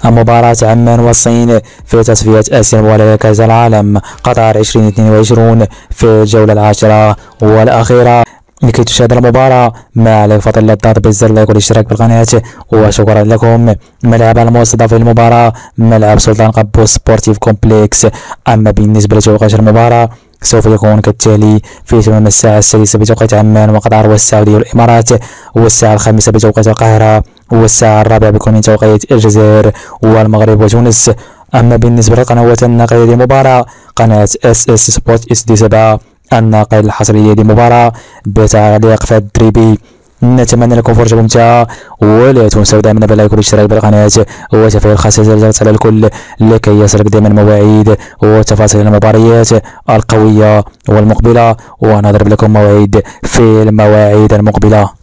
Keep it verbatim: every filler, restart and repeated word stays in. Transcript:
مباراة عمان والصين في تصفية آسيا المؤهلة لكأس العالم قطر ألفين واثنين وعشرين في الجولة العاشرة والأخيرة. لكي تشاهد المباراة ما عليك فقط إلا الضغط بالزر لايك والاشتراك بالقناة، وشكرا لكم. ملعب المستضاف في المباراة ملعب سلطان قابوس سبورتيف كومبلكس. أما بالنسبة لتوقيت المباراة سوف يكون كالتالي: في تمام الساعة السادسة بتوقيت عمان وقطر والسعودية والإمارات، والساعة الخامسة بتوقيت القاهرة، والساعة الرابعة بكون من توقيت الجزائر والمغرب وتونس. أما بالنسبة للقنوات الناقلة للمباراة قناة اس اس سبورت اس دي سبعة الناقل الحصري للمباراة بتعليق فالدريبي. نتمنى لكم فرجة ممتعة، ولا تنسوا دائما باللايك والاشتراك بالقناة وتفعيل خاصية الجرس على الكل لكي يصلك دائما مواعيد وتفاصيل المباريات القوية والمقبلة، ونضرب لكم موعد في المواعيد المقبلة.